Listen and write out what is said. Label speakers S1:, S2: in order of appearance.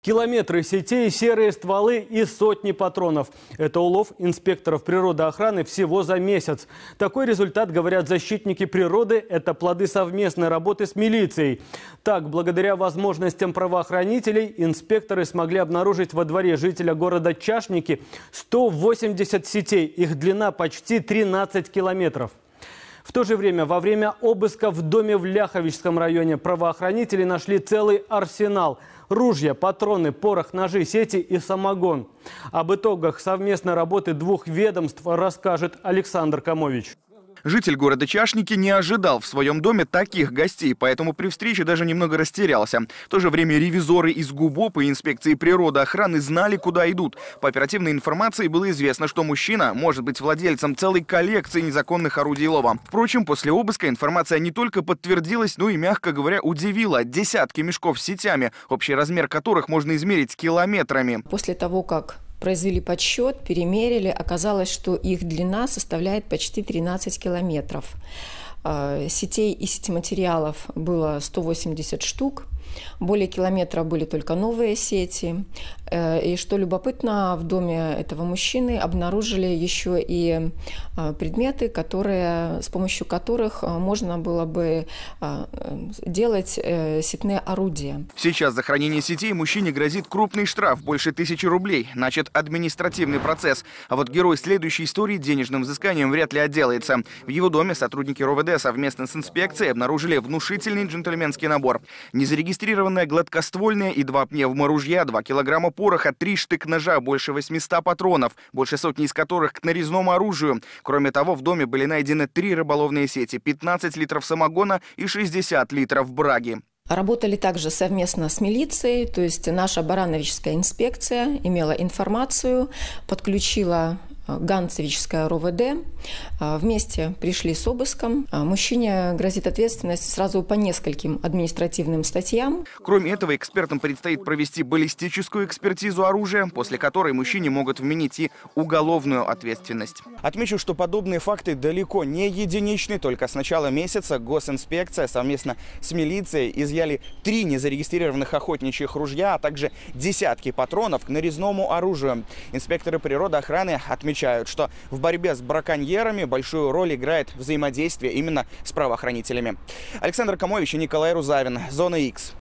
S1: Километры сетей, серые стволы и сотни патронов. Это улов инспекторов природоохраны всего за месяц. Такой результат, говорят защитники природы, это плоды совместной работы с милицией. Так, благодаря возможностям правоохранителей, инспекторы смогли обнаружить во дворе жителя города Чашники 180 сетей. Их длина почти 13 километров. В то же время, во время обыска в доме в Ляховичском районе правоохранители нашли целый арсенал. Ружья, патроны, порох, ножи, сети и самогон. Об итогах совместной работы двух ведомств расскажет Александр Камович.
S2: Житель города Чашники не ожидал в своем доме таких гостей, поэтому при встрече даже немного растерялся. В то же время ревизоры из ГУБОП и инспекции природоохраны знали, куда идут. По оперативной информации было известно, что мужчина может быть владельцем целой коллекции незаконных орудий лова. Впрочем, после обыска информация не только подтвердилась, но и, мягко говоря, удивила. Десятки мешков с сетями, общий размер которых можно измерить километрами.
S3: После того, как произвели подсчет, перемерили, оказалось, что их длина составляет почти 13 километров. Сетей и сетиматериалов было 180 штук. Более километра были только новые сети. И что любопытно, в доме этого мужчины обнаружили еще и предметы, с помощью которых можно было бы делать сетные орудия.
S2: Сейчас за хранение сетей мужчине грозит крупный штраф, больше 1000 рублей. Начат административный процесс. А вот герой следующей истории денежным взысканием вряд ли отделается. В его доме сотрудники РОВД совместно с инспекцией обнаружили внушительный джентльменский набор. Незарегистрированное гладкоствольное и 2 пневморужья, 2 килограмма пороха, 3 штык-ножа, больше 800 патронов, больше сотни из которых к нарезному оружию. Кроме того, в доме были найдены 3 рыболовные сети, 15 литров самогона и 60 литров браги.
S3: Работали также совместно с милицией, то есть наша Барановичская инспекция имела информацию, подключила Ганцевичская РОВД. Вместе пришли с обыском. Мужчине грозит ответственность сразу по нескольким административным статьям.
S2: Кроме этого, экспертам предстоит провести баллистическую экспертизу оружия, после которой мужчине могут вменить и уголовную ответственность. Отмечу, что подобные факты далеко не единичны. Только с начала месяца госинспекция совместно с милицией изъяли 3 незарегистрированных охотничьих ружья, а также десятки патронов к нарезному оружию. Инспекторы природоохраны отмечают, что в борьбе с браконьерами большую роль играет взаимодействие именно с правоохранителями. Александр Камович и Николай Рузавин. Зона Х.